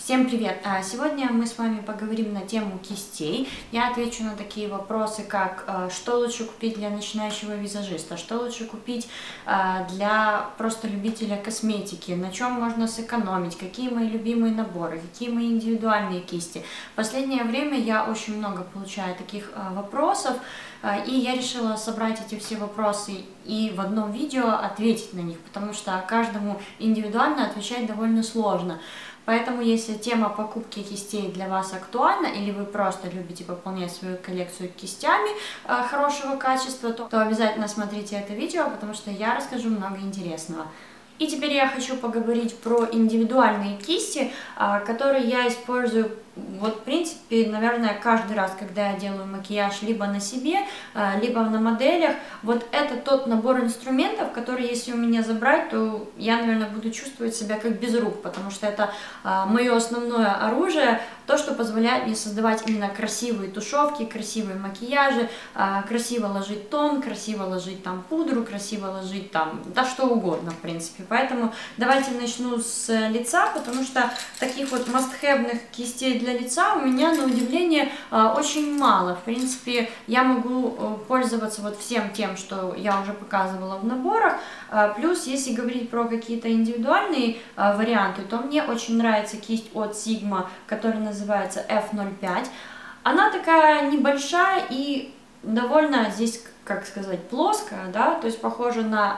Всем привет! Сегодня мы с вами поговорим на тему кистей. Я отвечу на такие вопросы, как что лучше купить для начинающего визажиста, что лучше купить для просто любителя косметики, на чем можно сэкономить, какие мои любимые наборы, какие мои индивидуальные кисти. В последнее время я очень много получаю таких вопросов, и я решила собрать эти все вопросы и в одном видео ответить на них, потому что каждому индивидуально отвечать довольно сложно. Поэтому, если тема покупки кистей для вас актуальна, или вы просто любите пополнять свою коллекцию кистями хорошего качества, то обязательно смотрите это видео, потому что я расскажу много интересного. И теперь я хочу поговорить про индивидуальные кисти, которые я использую, вот, в принципе, наверное, каждый раз, когда я делаю макияж либо на себе, либо на моделях. Вот это тот набор инструментов, который, если у меня забрать, то я, наверное, буду чувствовать себя как без рук, потому что это мое основное оружие, то, что позволяет мне создавать именно красивые тушевки, красивые макияжи, красиво ложить тон, красиво ложить там пудру, красиво ложить там, да что угодно, в принципе. Поэтому давайте начну с лица, потому что таких вот must-have кистей для лица у меня, на удивление, очень мало. В принципе, я могу пользоваться вот всем тем, что я уже показывала в наборах. Плюс, если говорить про какие-то индивидуальные варианты, то мне очень нравится кисть от Sigma, которая называется F05. Она такая небольшая и довольно здесь, как сказать, плоская, да, то есть похожа на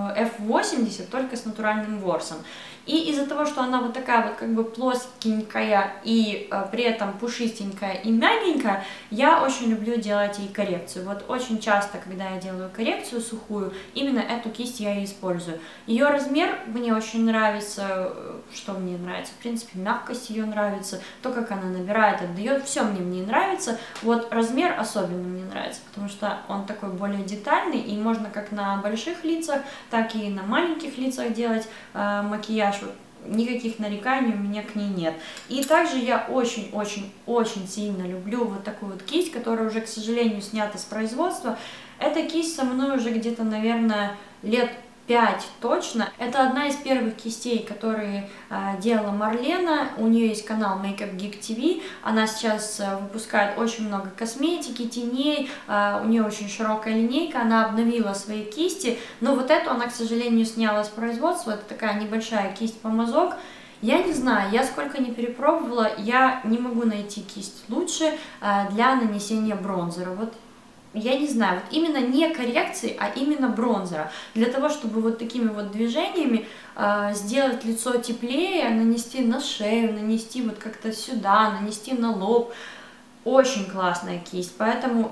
F80, только с натуральным ворсом. И из-за того, что она вот такая вот как бы плоскенькая и при этом пушистенькая и мягенькая, я очень люблю делать ей коррекцию. Вот очень часто, когда я делаю коррекцию сухую, именно эту кисть я и использую. Ее размер мне очень нравится, что мне нравится, в принципе, мягкость ее нравится, то, как она набирает, отдает, все мне нравится. Вот размер особенно мне нравится, потому что он такой более детальный, и можно как на больших лицах, так и на маленьких лицах делать макияж. Никаких нареканий у меня к ней нет. И также я очень сильно люблю вот такую вот кисть, которая уже, к сожалению, снята с производства. Эта кисть со мной уже где-то, наверное, лет 5 точно. Это одна из первых кистей, которые делала Марлена. У нее есть канал Makeup Geek TV. Она сейчас выпускает очень много косметики, теней. У нее очень широкая линейка. Она обновила свои кисти. Но вот эту она, к сожалению, сняла с производства. Это такая небольшая кисть-помазок. Я не знаю, я сколько не перепробовала, я не могу найти кисть лучше для нанесения бронзера. Вот я не знаю, вот именно не коррекции, а именно бронзера. Для того, чтобы вот такими вот движениями сделать лицо теплее, нанести на шею, нанести вот как-то сюда, нанести на лоб. Очень классная кисть, поэтому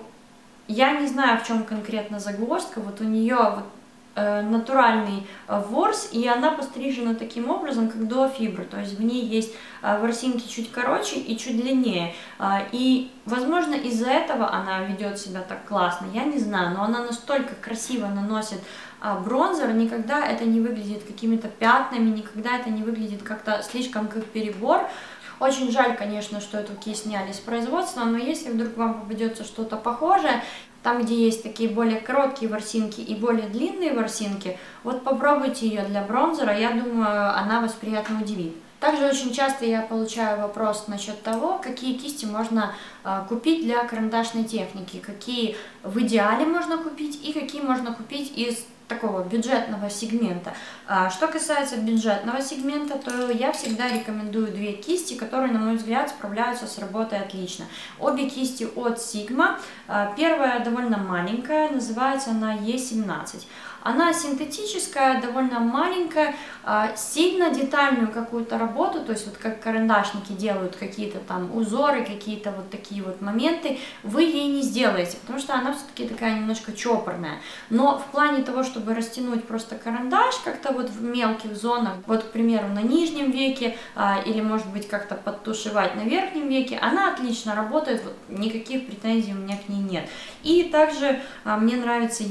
я не знаю, в чем конкретно загвоздка. Вот у нее вот натуральный ворс, и она пострижена таким образом, как дуофибра, то есть в ней есть ворсинки чуть короче и чуть длиннее, и, возможно, из-за этого она ведет себя так классно, я не знаю, но она настолько красиво наносит бронзер, никогда это не выглядит какими-то пятнами, никогда это не выглядит как-то слишком как перебор. Очень жаль, конечно, что эту кисть сняли с производства, но если вдруг вам попадется что-то похожее, там, где есть такие более короткие ворсинки и более длинные ворсинки, вот попробуйте ее для бронзера, я думаю, она вас приятно удивит. Также очень часто я получаю вопрос насчет того, какие кисти можно купить для карандашной техники, какие в идеале можно купить и какие можно купить из такого бюджетного сегмента. Что касается бюджетного сегмента, то я всегда рекомендую две кисти, которые, на мой взгляд, справляются с работой отлично. Обе кисти от Sigma. Первая довольно маленькая, называется она E17. Она синтетическая, довольно маленькая, сильно детальную какую-то работу, то есть вот как карандашники делают какие-то там узоры, какие-то вот такие вот моменты, вы ей не сделаете, потому что она все-таки такая немножко чопорная. Но в плане того, чтобы растянуть просто карандаш как-то вот в мелких зонах, вот, к примеру, на нижнем веке, или, может быть, как-то подтушевать на верхнем веке, она отлично работает, вот, никаких претензий у меня к ней нет. И также мне нравится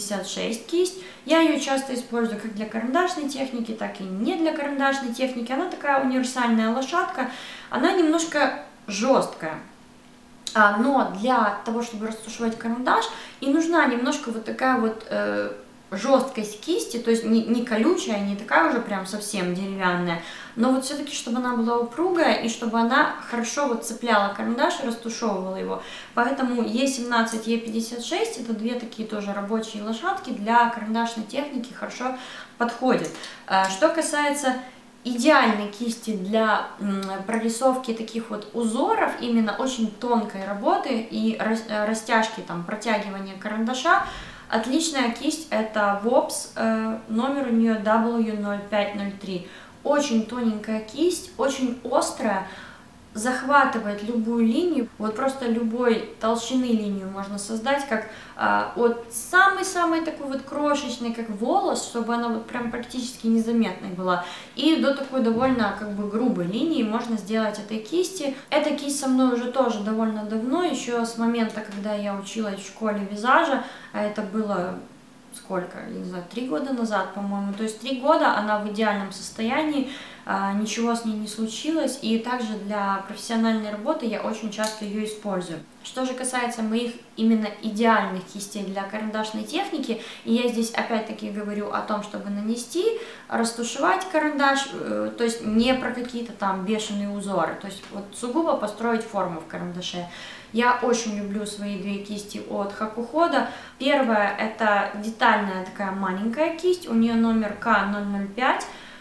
E56 кисть. Я ее часто использую как для карандашной техники, так и не для карандашной техники. Она такая универсальная лошадка, она немножко жесткая. Но для того, чтобы растушевать карандаш, и нужна немножко вот такая вот жесткость кисти, то есть не колючая, не такая уже прям совсем деревянная, но вот все-таки, чтобы она была упругая и чтобы она хорошо вот цепляла карандаш и растушевывала его. Поэтому E17, E56 это две такие тоже рабочие лошадки для карандашной техники, хорошо подходят. Что касается идеальной кисти для прорисовки таких вот узоров, именно очень тонкой работы и растяжки, там, протягивания карандаша, отличная кисть это Wops, номер у нее W0503. Очень тоненькая кисть, очень острая, захватывает любую линию, вот просто любой толщины линию можно создать, как от самой-самой такой вот крошечной, как волос, чтобы она вот прям практически незаметной была, и до такой довольно как бы грубой линии можно сделать этой кисти. Эта кисть со мной уже тоже довольно давно, еще с момента, когда я училась в школе визажа, а это было сколько, я не знаю, 3 года назад, по-моему, то есть 3 года она в идеальном состоянии, ничего с ней не случилось, и также для профессиональной работы я очень часто ее использую. Что же касается моих именно идеальных кистей для карандашной техники, и я здесь опять-таки говорю о том, чтобы нанести, растушевать карандаш, то есть не про какие-то там бешеные узоры, то есть вот сугубо построить форму в карандаше. Я очень люблю свои две кисти от Hakuhodo. Первая это детальная такая маленькая кисть, у нее номер K005.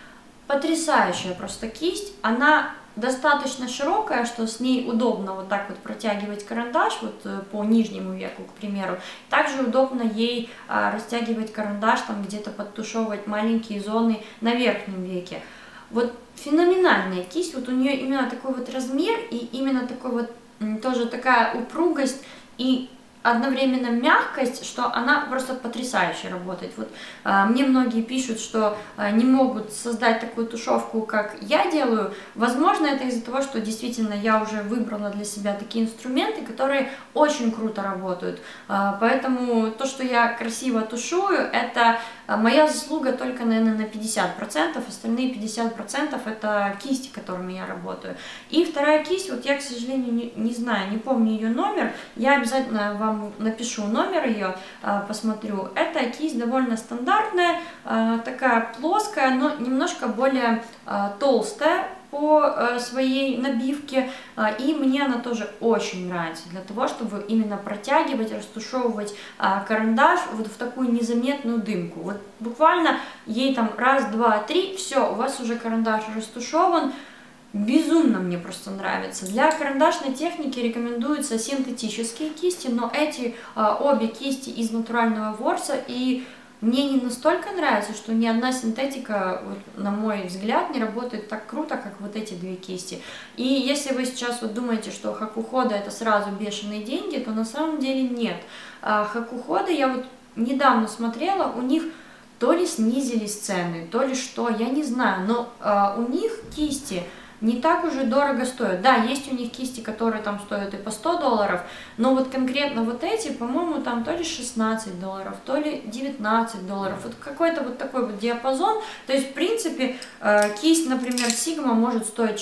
Потрясающая просто кисть, она достаточно широкая, что с ней удобно вот так вот протягивать карандаш, вот по нижнему веку, к примеру. Также удобно ей растягивать карандаш, там где-то подтушевывать маленькие зоны на верхнем веке. Вот феноменальная кисть, вот у нее именно такой вот размер и именно такой вот тоже такая упругость и одновременно мягкость, что она просто потрясающе работает. Вот мне многие пишут, что не могут создать такую тушевку, как я делаю. Возможно, это из-за того, что действительно я уже выбрала для себя такие инструменты, которые очень круто работают. Поэтому то, что я красиво тушую, это моя заслуга только, наверное, на 50%, остальные 50% это кисти, которыми я работаю. И вторая кисть, вот я, к сожалению, не знаю, не помню ее номер, я обязательно вам напишу номер ее, посмотрю. Эта кисть довольно стандартная, такая плоская, но немножко более толстая по своей набивке, и мне она тоже очень нравится, для того, чтобы именно протягивать, растушевывать карандаш вот в такую незаметную дымку. Вот буквально ей там раз, два, три, все, у вас уже карандаш растушеван. Безумно мне просто нравится. Для карандашной техники рекомендуются синтетические кисти, но эти обе кисти из натурального ворса, и мне не настолько нравится, что ни одна синтетика, вот, на мой взгляд, не работает так круто, как вот эти две кисти. И если вы сейчас вот думаете, что Hakuhodo это сразу бешеные деньги, то на самом деле нет. Hakuhodo я вот недавно смотрела, у них то ли снизились цены, то ли что, я не знаю, но у них кисти не так уже дорого стоят. Да, есть у них кисти, которые там стоят и по $100, но вот конкретно вот эти, по-моему, там то ли $16, то ли $19. Вот какой-то вот такой вот диапазон. То есть, в принципе, кисть, например, Sigma может стоить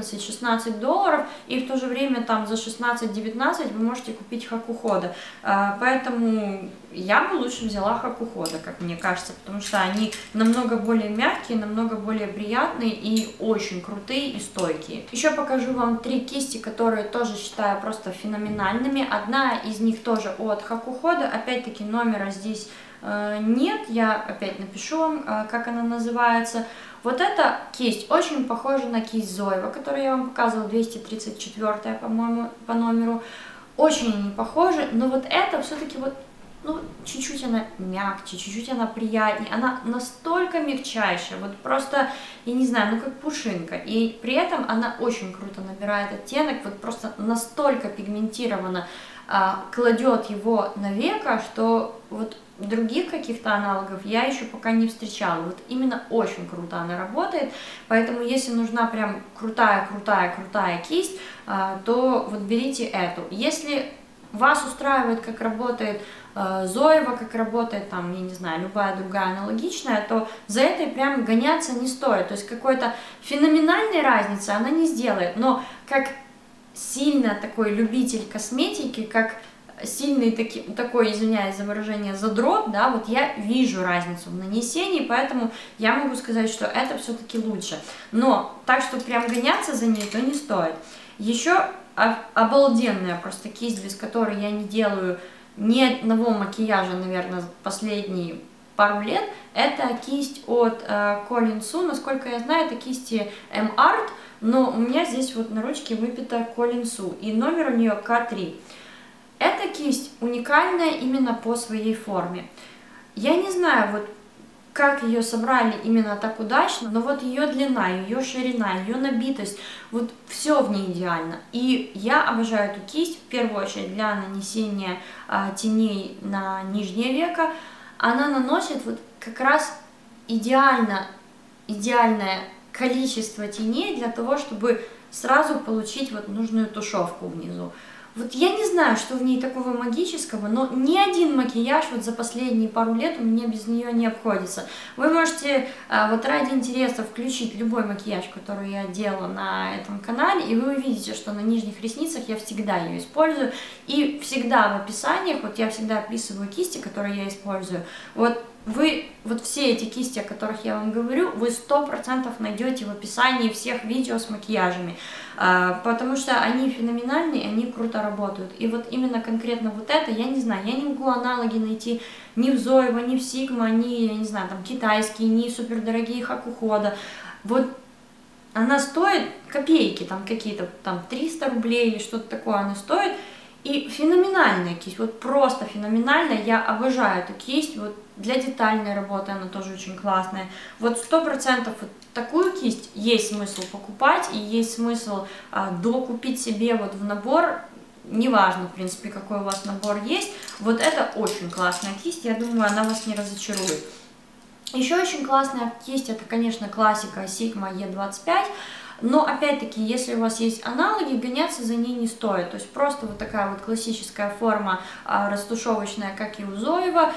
$14-16, и в то же время там за 16-19 вы можете купить Hakuhodo. Поэтому я бы лучше взяла Hakuhodo, как мне кажется, потому что они намного более мягкие, намного более приятные и очень крутые и стойкие. Еще покажу вам три кисти, которые тоже считаю просто феноменальными. Одна из них тоже от Hakuhodo, опять-таки номера здесь нет, я опять напишу вам, как она называется. Вот эта кисть очень похожа на кисть Zoeva, которую я вам показывала, 234, по-моему, по номеру. Очень они похожи, но вот это все-таки вот, ну, чуть-чуть она мягче, чуть-чуть она приятнее, она настолько мягчайшая, вот просто, я не знаю, ну как пушинка, и при этом она очень круто набирает оттенок, вот просто настолько пигментированно кладет его на веко, что вот других каких-то аналогов я еще пока не встречала, вот именно очень круто она работает, поэтому если нужна прям крутая кисть, то вот берите эту. Если вас устраивает, как работает Zoeva, как работает там, я не знаю, любая другая аналогичная, то за этой прям гоняться не стоит. То есть какой-то феноменальной разницы она не сделает. Но как сильно такой любитель косметики, как сильный такой, извиняюсь за выражение, задрот, да, вот я вижу разницу в нанесении, поэтому я могу сказать, что это все-таки лучше. Но так, что прям гоняться за ней, то не стоит. Еще обалденная просто кисть, без которой я не делаю ни одного макияжа, наверное, последние пару лет, это кисть от Colin Su. Насколько я знаю, это кисти M-Art, но у меня здесь вот на ручке выпита Colin Su, и номер у нее K3. Эта кисть уникальная именно по своей форме. Я не знаю, вот как ее собрали именно так удачно, но вот ее длина, ее ширина, ее набитость, вот все в ней идеально. И я обожаю эту кисть, в первую очередь для нанесения теней на нижнее веко. Она наносит вот как раз идеальное количество теней для того, чтобы сразу получить вот нужную тушевку внизу. Вот я не знаю, что в ней такого магического, но ни один макияж вот за последние пару лет у меня без нее не обходится. Вы можете вот ради интереса включить любой макияж, который я делала на этом канале, и вы увидите, что на нижних ресницах я всегда ее использую. И всегда в описаниях, вот я всегда описываю кисти, которые я использую. Вот вы, вот все эти кисти, о которых я вам говорю, вы 100% найдете в описании всех видео с макияжами, потому что они феноменальные, они круто работают. И вот именно конкретно вот это, я не знаю, я не могу аналоги найти ни в Zoevo, ни в Sigma, ни, я не знаю, там китайские, ни супердорогие Hakuhodo. Вот она стоит копейки, там какие-то там 300 рублей или что-то такое она стоит. И феноменальная кисть, вот просто феноменальная, я обожаю эту кисть, вот для детальной работы она тоже очень классная. Вот 100% вот такую кисть есть смысл покупать, и есть смысл докупить себе вот в набор, неважно, в принципе, какой у вас набор есть, вот это очень классная кисть, я думаю, она вас не разочарует. Еще очень классная кисть, это, конечно, классика Sigma E25. Но, опять-таки, если у вас есть аналоги, гоняться за ней не стоит. То есть просто вот такая вот классическая форма растушевочная, как и у Zoevo,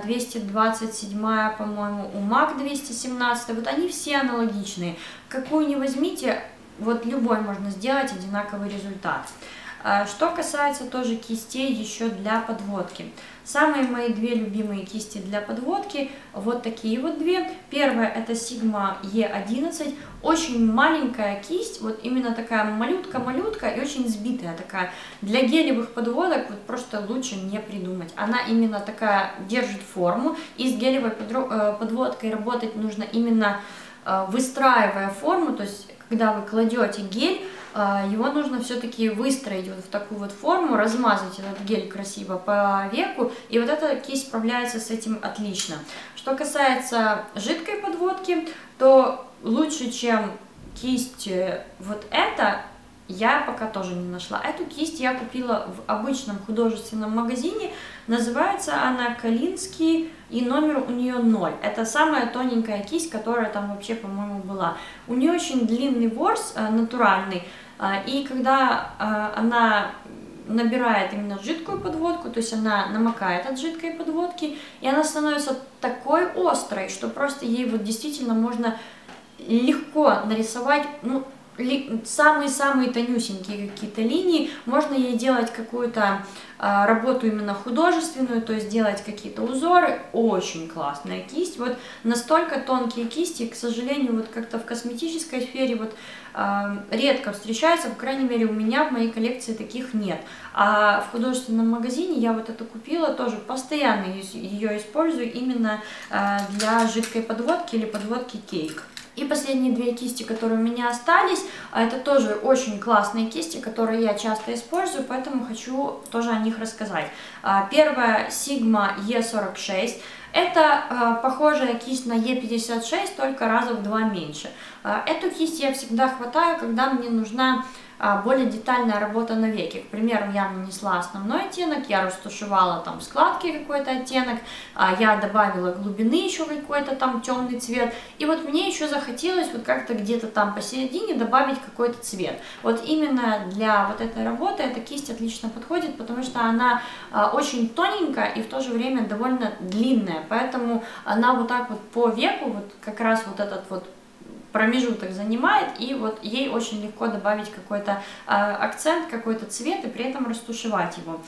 227, по-моему, у MAC 217. Вот они все аналогичные. Какую ни возьмите, вот любой можно сделать одинаковый результат. Что касается тоже кистей еще для подводки. Самые мои две любимые кисти для подводки, вот такие вот две. Первая это Sigma E11, очень маленькая кисть, вот именно такая малютка-малютка и очень сбитая такая. Для гелевых подводок вот просто лучше не придумать. Она именно такая держит форму, и с гелевой подводкой работать нужно именно выстраивая форму, то есть когда вы кладете гель, его нужно все-таки выстроить вот в такую вот форму, размазать этот гель красиво по веку, и вот эта кисть справляется с этим отлично. Что касается жидкой подводки, то лучше, чем кисть вот эта, я пока тоже не нашла. Эту кисть я купила в обычном художественном магазине, называется она Калинский, и номер у нее 0. Это самая тоненькая кисть, которая там вообще, по-моему, была. У нее очень длинный ворс, натуральный, и когда она набирает именно жидкую подводку, то есть она намокает от жидкой подводки, и она становится такой острой, что просто ей вот действительно можно легко нарисовать, ну, самые-самые тонюсенькие какие-то линии, можно ей делать какую-то работу именно художественную, то есть делать какие-то узоры, очень классная кисть, вот настолько тонкие кисти, к сожалению, вот как-то в косметической сфере вот редко встречаются, по крайней мере у меня в моей коллекции таких нет, а в художественном магазине я вот это купила, тоже постоянно ее использую именно для жидкой подводки или подводки кейк. И последние две кисти, которые у меня остались, это тоже очень классные кисти, которые я часто использую, поэтому хочу тоже о них рассказать. Первая Sigma E46. Это похожая кисть на E56, только раза в 2 меньше. Эту кисть я всегда хватаю, когда мне нужна более детальная работа на веке. К примеру, я нанесла основной оттенок, я растушевала там складки какой-то оттенок, я добавила глубины еще какой-то там темный цвет, и вот мне еще захотелось вот как-то где-то там посередине добавить какой-то цвет. Вот именно для вот этой работы эта кисть отлично подходит, потому что она очень тоненькая и в то же время довольно длинная, поэтому она вот так вот по веку, вот как раз вот этот вот промежуток занимает, и вот ей очень легко добавить какой-то акцент, какой-то цвет и при этом растушевать его.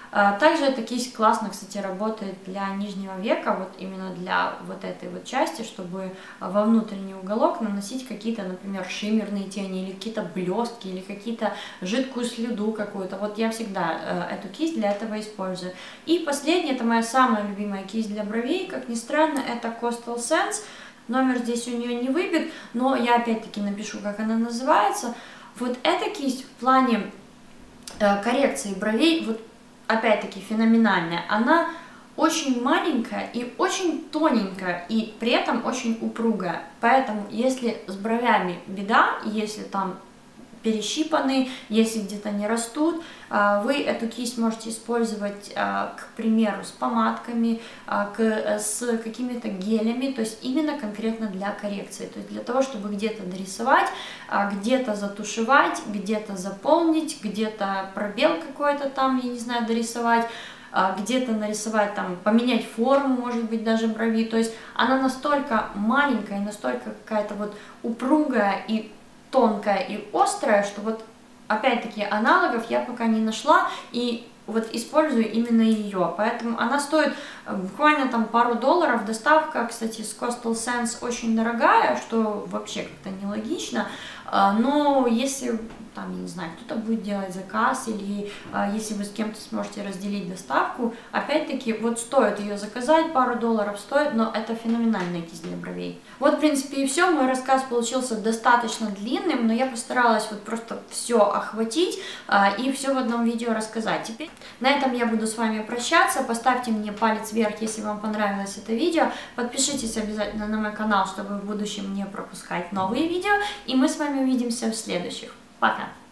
Также эта кисть классно, кстати, работает для нижнего века, вот именно для вот этой вот части, чтобы во внутренний уголок наносить какие-то, например, шиммерные тени, или какие-то блестки, или какие-то жидкую слюду какую-то. Вот я всегда эту кисть для этого использую. И последняя, это моя самая любимая кисть для бровей, как ни странно, это Coastal Scents. Номер здесь у нее не выбит, но я опять-таки напишу, как она называется. Вот эта кисть в плане коррекции бровей, вот опять-таки феноменальная. Она очень маленькая и очень тоненькая, и при этом очень упругая. Поэтому, если с бровями беда, если там перещипаны, если где-то не растут, вы эту кисть можете использовать, к примеру, с помадками, с какими-то гелями, то есть именно конкретно для коррекции, то есть для того, чтобы где-то дорисовать, где-то затушевать, где-то заполнить, где-то пробел какой-то там, я не знаю, дорисовать, где-то нарисовать, там, поменять форму, может быть, даже брови, то есть она настолько маленькая, настолько какая-то вот упругая и тонкая и острая, что вот опять-таки аналогов я пока не нашла, и вот использую именно ее, поэтому она стоит буквально там пару долларов, доставка, кстати, с Coastal Scents очень дорогая, что вообще как-то нелогично, но если там, я не знаю, кто-то будет делать заказ, или если вы с кем-то сможете разделить доставку, опять-таки, вот стоит ее заказать, пару долларов стоит, но это феноменальная кисть для бровей. Вот, в принципе, и все, мой рассказ получился достаточно длинным, но я постаралась вот просто все охватить и все в одном видео рассказать. Теперь на этом я буду с вами прощаться, поставьте мне палец вверх, если вам понравилось это видео, подпишитесь обязательно на мой канал, чтобы в будущем не пропускать новые видео, и мы с вами увидимся в следующих. Пока!